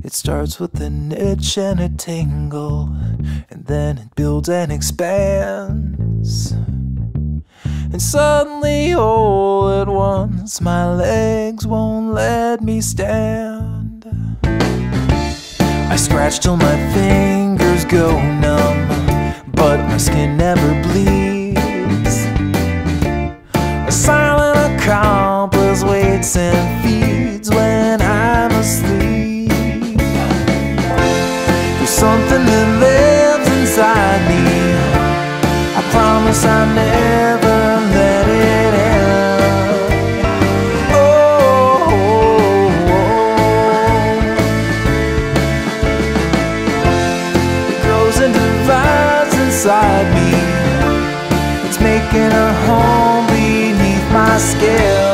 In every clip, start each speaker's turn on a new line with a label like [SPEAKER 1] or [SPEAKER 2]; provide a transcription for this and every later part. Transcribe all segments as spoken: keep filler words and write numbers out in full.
[SPEAKER 1] It starts with an itch and a tingle, and then it builds and expands. And suddenly, all at once, my legs won't let me stand. I scratch till my fingers go numb, but my skin never bleeds. A silent accomplice waits and feeds when I'm asleep. There's something that lives inside me. I promise I'll never let it end. Oh, oh, oh. It grows and divides inside me. It's making a home beneath my skin.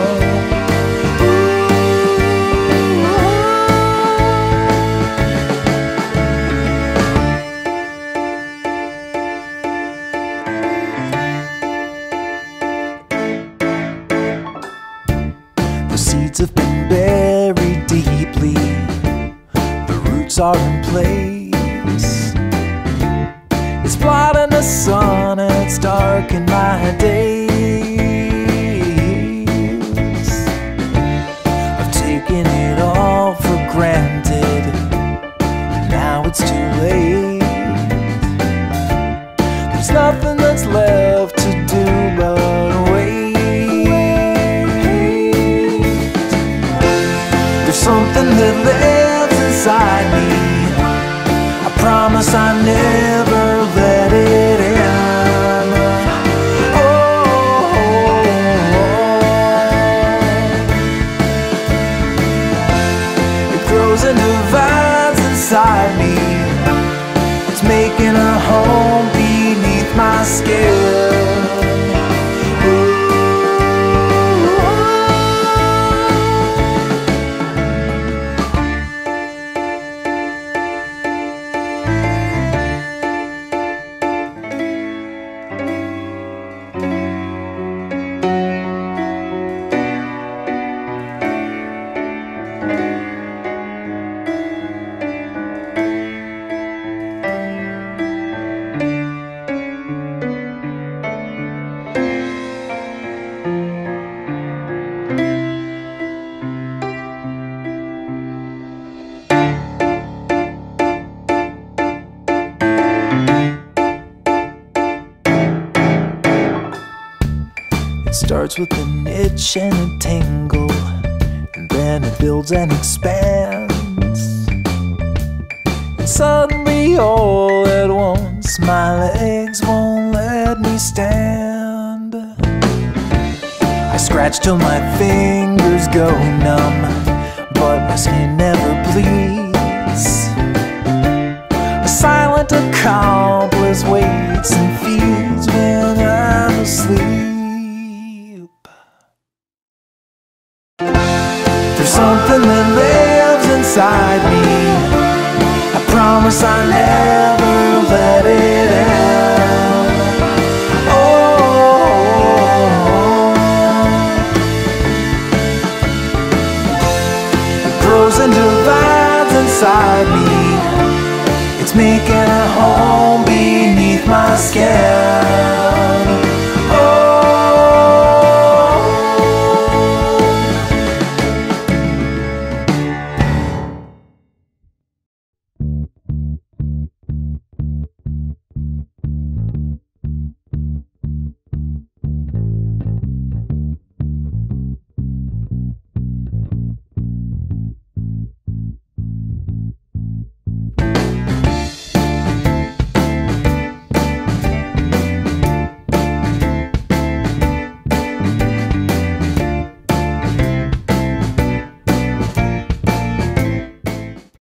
[SPEAKER 1] The seeds have been buried deeply, the roots are in place. It's blotting the sun and it's darkened my days. I've taken it all for granted, now it's too late. There's nothing that's left to do but wait. Something that lives inside me. I promise I never let it end. Oh, oh, oh. It grows and divides inside me. It's making a home beneath my skin. It starts with an itch and a tingle, and then it builds and expands. And suddenly, all at once, my legs won't let me stand. I scratch till my fingers go numb, but my skin never bleeds. A silent accomplice waits and feeds when I'm asleep. There's something that lives inside me. I promise I never let it end. Oh, it grows and divides inside me. It's making a home beneath my skin.